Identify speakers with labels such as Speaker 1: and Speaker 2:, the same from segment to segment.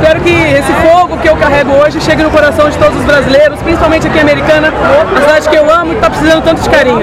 Speaker 1: espero que esse fogo que eu carrego hoje chegue no coração de todos os brasileiros, principalmente aqui em Americana, a cidade que eu amo e que está precisando tanto de carinho.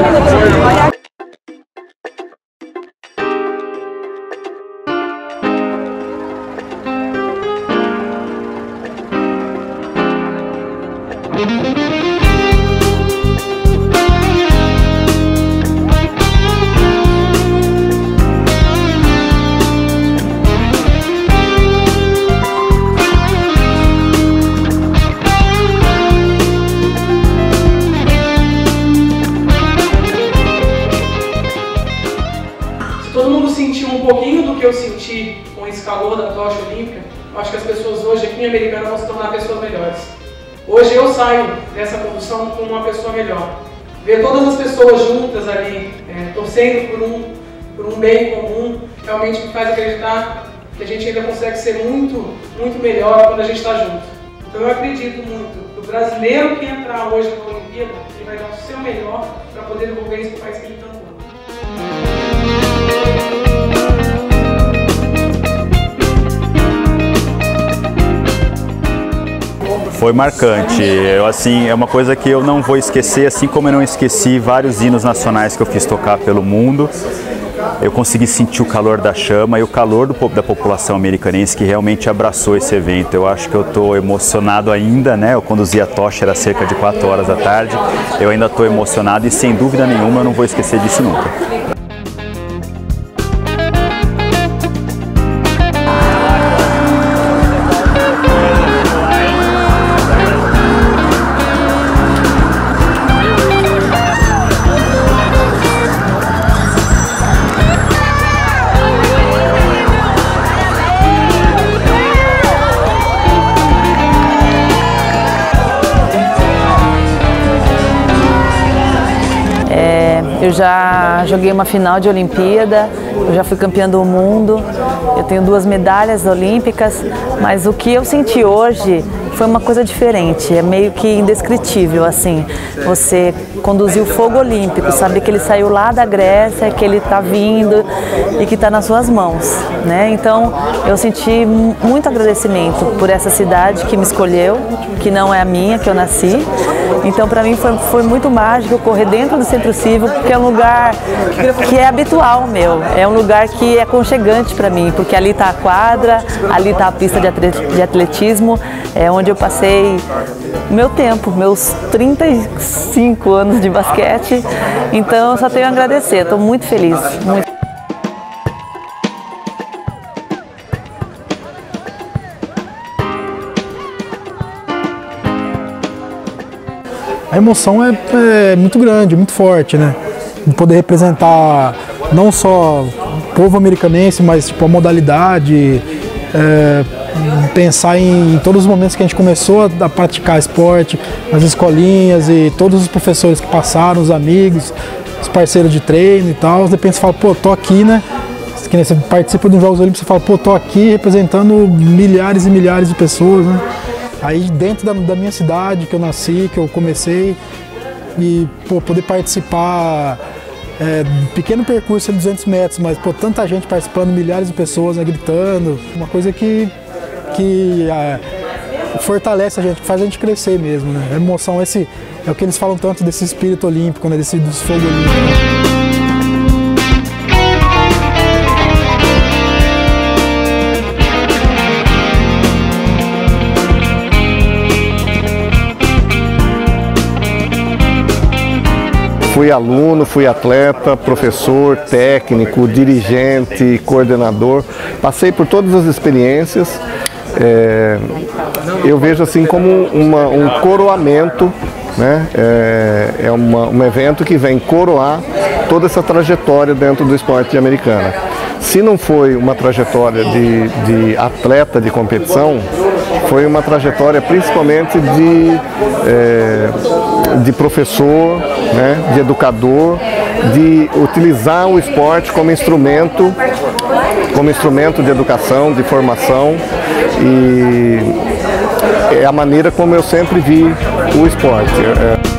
Speaker 1: Todo mundo sentiu um pouquinho do que eu senti com esse calor da tocha olímpica. Eu acho que as pessoas hoje aqui em Americana vão se tornar pessoas melhores. Hoje eu saio dessa condução como uma pessoa melhor. Ver todas as pessoas juntas ali, torcendo por um bem comum, realmente me faz acreditar que a gente ainda consegue ser muito, muito melhor quando a gente está junto. Então eu acredito muito que o brasileiro que entrar hoje na Olimpíada, ele vai dar o seu melhor para poder devolver isso para o país que ele tanto ama.
Speaker 2: Foi marcante, é uma coisa que eu não vou esquecer, assim como eu não esqueci vários hinos nacionais que eu fiz tocar pelo mundo. Eu consegui sentir o calor da chama e o calor da população americanense que realmente abraçou esse evento. Eu acho que eu estou emocionado ainda, né? Eu conduzi a tocha, era cerca de 4 horas da tarde. Eu ainda estou emocionado e sem dúvida nenhuma eu não vou esquecer disso nunca.
Speaker 3: Eu já joguei uma final de Olimpíada, eu já fui campeã do mundo, eu tenho 2 medalhas olímpicas, mas o que eu senti hoje foi uma coisa diferente, é meio que indescritível, assim. Você conduzir o fogo olímpico, saber que ele saiu lá da Grécia, que ele está vindo e que está nas suas mãos, né? Então, eu senti muito agradecimento por essa cidade que me escolheu, que não é a minha, que eu nasci. Então, para mim, foi muito mágico correr dentro do Centro Cívico, porque é um lugar que é habitual meu, é um lugar que é aconchegante para mim, porque ali está a quadra, ali está a pista de atletismo, é onde eu passei meu tempo, meus 35 anos de basquete. Então, eu só tenho a agradecer, estou muito feliz.
Speaker 4: A emoção é muito grande, muito forte, né? De poder representar não só o povo americanense, mas tipo, a modalidade, pensar em todos os momentos que a gente começou a praticar esporte, nas escolinhas e todos os professores que passaram, os amigos, os parceiros de treino e tal. De repente você fala, pô, tô aqui, né? Que você participa dos Jogos Olímpicos, você fala, pô, tô aqui representando milhares e milhares de pessoas, né? Aí dentro da minha cidade, que eu nasci, que eu comecei, e pô, poder participar, pequeno percurso de 200 metros, mas pô, tanta gente participando, milhares de pessoas, né, gritando, uma coisa que fortalece a gente, que faz a gente crescer mesmo, né? A emoção, é o que eles falam tanto desse espírito olímpico, né, desse fogo olímpico. Né?
Speaker 5: Fui aluno, fui atleta, professor, técnico, dirigente, coordenador. Passei por todas as experiências. Eu vejo assim como um coroamento, né? É um evento que vem coroar toda essa trajetória dentro do esporte de Americana. Se não foi uma trajetória de atleta de competição, foi uma trajetória principalmente de professor, né, de educador, de utilizar o esporte como instrumento de educação, de formação, e é a maneira como eu sempre vi o esporte.